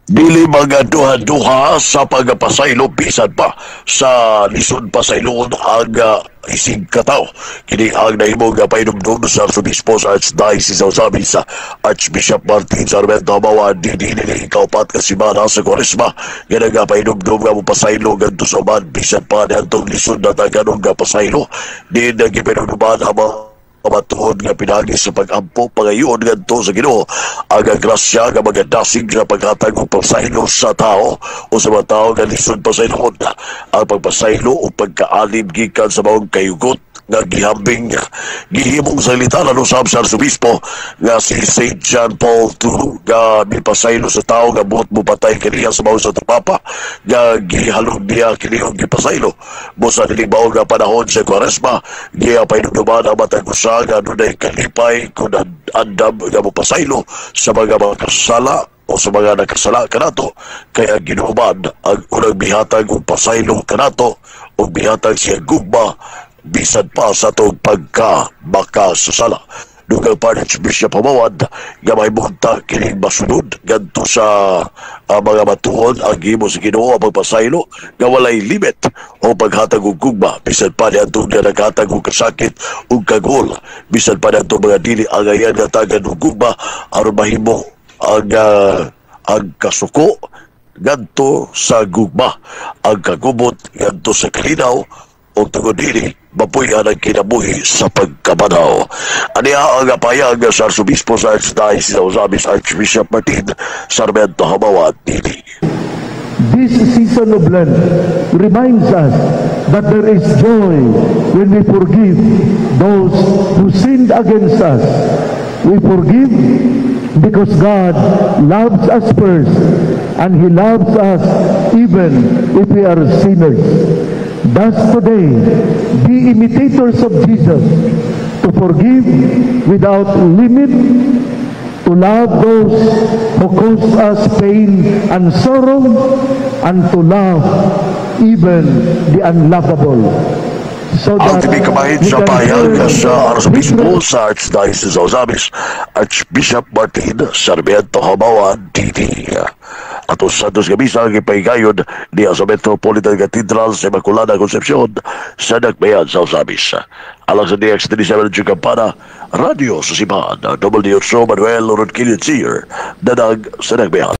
Dili Magduha Duha sa Pasaylo bisan pa sa LISUD Pasayloon ang Isig Katawo. Kini ang nahimong painumdum sa Arsobispo sa Archdiocese of Sabi sa Archbishop Martin Sarmiento Mawa Dili kaupat kasimana sa Kwaresma. Yan ang painumdum nga mo Pasaylo ganito sa uman bisan pa niyantong LISUD na taganong Pasaylo. Di na gipinumduman ang Matuohon nga pinagi sa pag-ampo pangayon ngadto sa Ginoo ang grasya nga magadasig sa paghatag og pasaylo sa tao o sa mga tao nga lisod pasayloon ang pagpasaylo o pagkaalib gikan sa maong kayugot nga gihambing gihimong salita na usab sa Arsobispo nga si St. John Paul II nga mipasaylo sa tao nga buot mo patay kaniya sa maong sa tapapa nga gihalog niya kiniyong gipasaylo mo sa nilibaw nga panahon sa Kwaresma giyapay nagduman ang matag usa nga nunay kalipay kung andam nga mo pasaylo sa mga kasala o sa mga nakasala kanato kaya ginuman ang unang bihatag o pasaylo kanato o bihatag siya gugma bisan pa sa itong pagka-makasasala. Dugang Archbishop Jumoad nga may bunta kining masunod ganto sa mga Matuohon ang gimo sa Ginoo ang pagpasaylo nga walay limit o paghatag og gugma bisan pa niadto nga naghatag og kasakit ug kagol bisan pa niadto mga dili angayan nga tagan og gugma aron mahimo ang kasuko ganto sa gugma ang kagubot ganto sa kalinaw o tungod dili mapuyan ang kinabuhi sa pagkabanaw. Aniya ang apayag sa Arsobispo sa Archdiocese of Sabi sa Archbishop Martin Sarmiento Mawa Dili. This season of Lent reminds us that there is joy when we forgive those who sinned against us. We forgive because God loves us first, and He loves us even if we are sinners. Thus today, be imitators of Jesus, to forgive without limit, to love those who cause us pain and sorrow, and to love even the unlovable. So ang tibig sa payag sa Arsobispo sa Archdiocese of Zamis, Archbishop Martin Sarmiento Mawa Dili. Ato Santos Gamisa ang ipahigayod niya sa Metropolitan Cathedral sa Immaculada Concepcion sa Nagbayan sa Zamis. Alang sa DX37 ng Kampana, Radio sa Sibahan, WSO Manuel Ronquillo Seer, Danag sa Nagbayan.